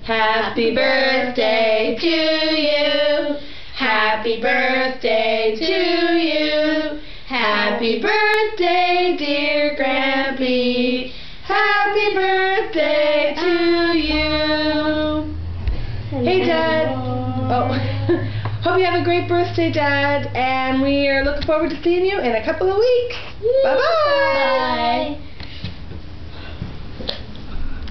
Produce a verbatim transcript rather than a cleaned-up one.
Happy birthday to you. Happy birthday to you. Happy birthday, dear Grampy. Happy birthday to you. Hey, Dad. Oh, hope you have a great birthday, Dad. And we are looking forward to seeing you in a couple of weeks. Bye-bye. Bye.